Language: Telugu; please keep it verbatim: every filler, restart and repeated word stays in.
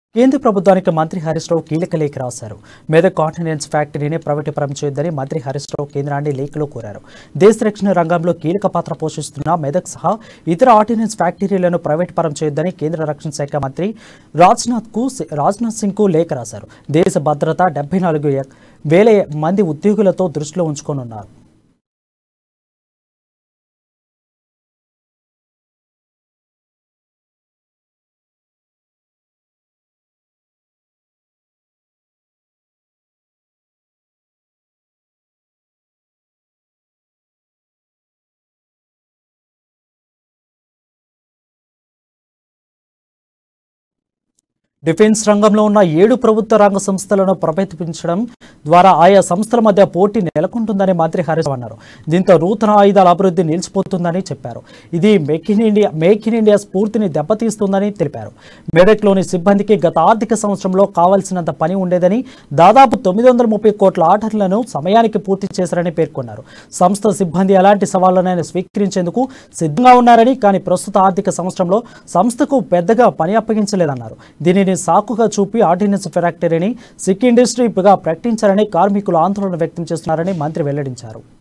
కేంద్ర ప్రభుత్వానికి మంత్రి హరీష్ రావు కీలక లేఖ రాశారు. మెదక్ ఆర్డినెన్స్ ఫ్యాక్టరీని ప్రైవేటీకరణ చేయొద్దని మంత్రి హరీష్ రావు కేంద్రాన్ని లేఖలో కోరారు. దేశ రక్షణ రంగంలో కీలక పాత్ర పోషిస్తున్న మెదక్ సహా ఇతర ఆర్డినెన్స్ ఫ్యాక్టరీలను ప్రైవేటీకరణ చేయొద్దని కేంద్ర రక్షణ శాఖ మంత్రి రాజ్నాథ్ కు రాజ్నాథ్ సింగ్ కు లేఖ రాశారు. దేశ భద్రత డెబ్బై నాలుగు వేల మంది ఉద్యోగులతో దృష్టిలో ఉంచుకోనున్నారు. డిఫెన్స్ రంగంలో ఉన్న ఏడు ప్రభుత్వ రంగ సంస్థలను ప్రైవేటీకరించడం ద్వారా ఆయా సంస్థల మధ్య పోటీ నెలకొంటుందని మంత్రి హరీష్ అన్నారు. దీంతో నూతన ఆయుధాల అభివృద్ధి నిలిచిపోతుందని చెప్పారు. ఇది make in India make in India స్ఫూర్తిని దెబ్బతీస్తుందని తెలిపారు. మెదక్లోని సిబ్బందికి గత ఆర్థిక సంవత్సరంలో కావాల్సినంత పని ఉండేదని, దాదాపు తొమ్మిది వందల ముప్పై కోట్ల ఆర్డర్లను సమయానికి పూర్తి చేశారని పేర్కొన్నారు. సంస్థ సిబ్బంది ఎలాంటి సవాళ్లనైనా స్వీకరించేందుకు సిద్ధంగా ఉన్నారని, కానీ ప్రస్తుత ఆర్థిక సంవత్సరంలో సంస్థకు పెద్దగా పని అప్పగించలేదన్నారు. దీనిని సాకుగా చూపి ఆర్డినెన్స్ ఫ్యాక్టరీని సిక్ ఇండస్ట్రీగా ప్రకటించారని కార్మికులు ఆందోళన వ్యక్తం చేస్తున్నారని మంత్రి వెల్లడించారు.